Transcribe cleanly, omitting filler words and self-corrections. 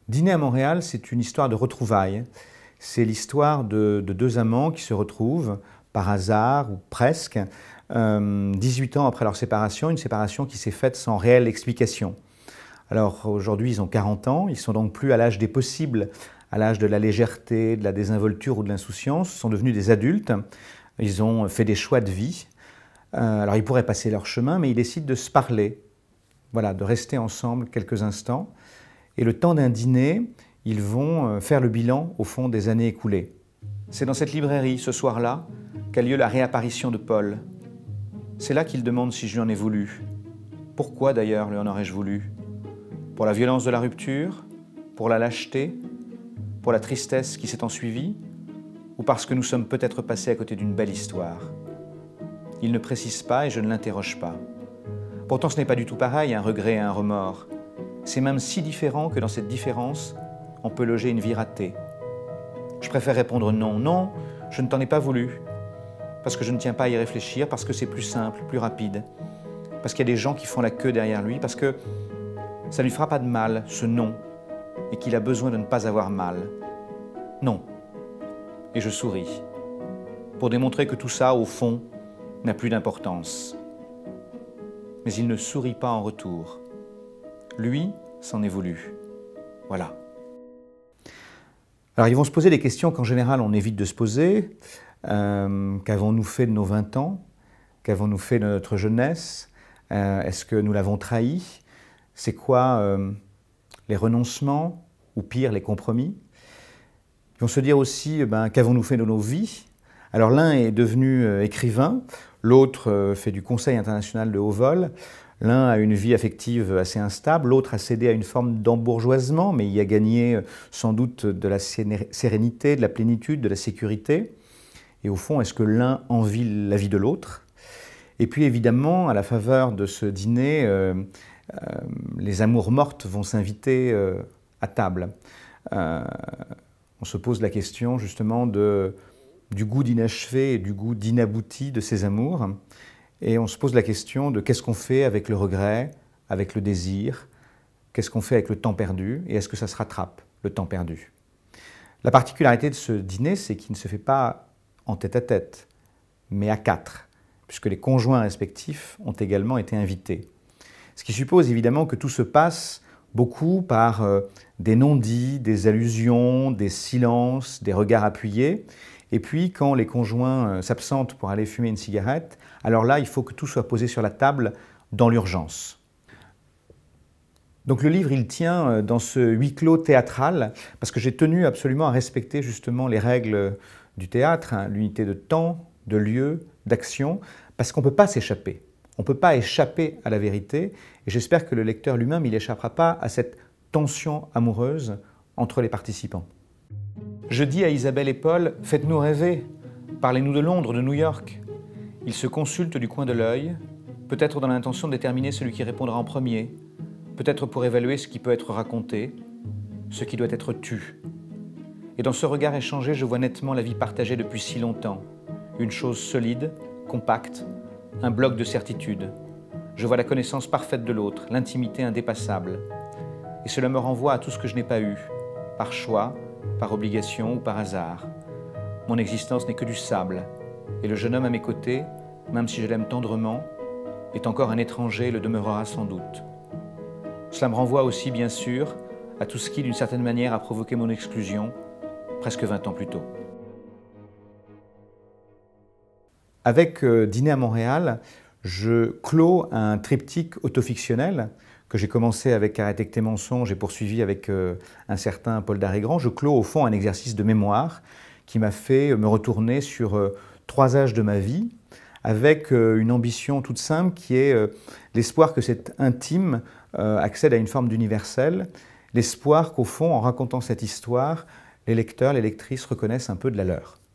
Dîner à Montréal, c'est une histoire de retrouvailles. C'est l'histoire de deux amants qui se retrouvent par hasard, ou presque, 18 ans après leur séparation, une séparation qui s'est faite sans réelle explication. Alors aujourd'hui, ils ont 40 ans, ils sont donc plus à l'âge des possibles, à l'âge de la légèreté, de la désinvolture ou de l'insouciance, ils sont devenus des adultes, ils ont fait des choix de vie. Alors ils pourraient passer leur chemin, mais ils décident de se parler, voilà, de rester ensemble quelques instants. Et le temps d'un dîner, ils vont faire le bilan, au fond, des années écoulées. C'est dans cette librairie, ce soir-là, qu'a lieu la réapparition de Paul. C'est là qu'il demande si je lui en ai voulu. Pourquoi d'ailleurs lui en aurais-je voulu? Pour la violence de la rupture? Pour la lâcheté? Pour la tristesse qui s'est ensuivie? Ou parce que nous sommes peut-être passés à côté d'une belle histoire? Il ne précise pas et je ne l'interroge pas. Pourtant ce n'est pas du tout pareil, un regret et un remords. C'est même si différent que dans cette différence, on peut loger une vie ratée. Je préfère répondre non. Non, je ne t'en ai pas voulu. Parce que je ne tiens pas à y réfléchir, parce que c'est plus simple, plus rapide. Parce qu'il y a des gens qui font la queue derrière lui, parce que ça ne lui fera pas de mal, ce non, et qu'il a besoin de ne pas avoir mal. Non. Et je souris. Pour démontrer que tout ça, au fond, n'a plus d'importance. Mais il ne sourit pas en retour. Lui s'en est voulu. Voilà. Alors ils vont se poser des questions qu'en général on évite de se poser. Qu'avons-nous fait de nos 20 ans? Qu'avons-nous fait de notre jeunesse? Est-ce que nous l'avons trahi? C'est quoi les renoncements? Ou pire, les compromis? Ils vont se dire aussi qu'avons-nous fait de nos vies? Alors l'un est devenu écrivain, l'autre fait du conseil international de haut vol. L'un a une vie affective assez instable, l'autre a cédé à une forme d'embourgeoisement, mais y a gagné sans doute de la sérénité, de la plénitude, de la sécurité. Et au fond, est-ce que l'un envie la vie de l'autre? Et puis évidemment, à la faveur de ce dîner, les amours mortes vont s'inviter à table. On se pose la question justement du goût d'inachevé et du goût d'inabouti de ces amours. Et on se pose la question de qu'est-ce qu'on fait avec le regret, avec le désir, qu'est-ce qu'on fait avec le temps perdu, et est-ce que ça se rattrape, le temps perdu? La particularité de ce dîner, c'est qu'il ne se fait pas en tête-à-tête, mais à quatre, puisque les conjoints respectifs ont également été invités. Ce qui suppose évidemment que tout se passe beaucoup par des non-dits, des allusions, des silences, des regards appuyés. Et puis, quand les conjoints s'absentent pour aller fumer une cigarette, alors là, il faut que tout soit posé sur la table dans l'urgence. Donc le livre, il tient dans ce huis clos théâtral, parce que j'ai tenu absolument à respecter justement les règles du théâtre, hein, l'unité de temps, de lieu, d'action, parce qu'on ne peut pas s'échapper. On ne peut pas échapper à la vérité, et j'espère que le lecteur lui-même, il n'échappera pas à cette tension amoureuse entre les participants. Je dis à Isabelle et Paul, faites-nous rêver, parlez-nous de Londres, de New York. Ils se consultent du coin de l'œil, peut-être dans l'intention de déterminer celui qui répondra en premier, peut-être pour évaluer ce qui peut être raconté, ce qui doit être tu. Et dans ce regard échangé, je vois nettement la vie partagée depuis si longtemps, une chose solide, compacte, un bloc de certitude. Je vois la connaissance parfaite de l'autre, l'intimité indépassable. Et cela me renvoie à tout ce que je n'ai pas eu, par choix, par obligation ou par hasard. Mon existence n'est que du sable, et le jeune homme à mes côtés, même si je l'aime tendrement, est encore un étranger et le demeurera sans doute. Cela me renvoie aussi, bien sûr, à tout ce qui, d'une certaine manière, a provoqué mon exclusion, presque 20 ans plus tôt. Avec Dîner à Montréal, je clôt un triptyque autofictionnel que j'ai commencé avec Arrêtez que tes mensonges et poursuivi avec un certain Paul Darégrand. Je clôt au fond un exercice de mémoire qui m'a fait me retourner sur 3 âges de ma vie avec une ambition toute simple qui est l'espoir que cet intime accède à une forme d'universel, l'espoir qu'au fond, en racontant cette histoire, les lecteurs, les lectrices reconnaissent un peu de la leur.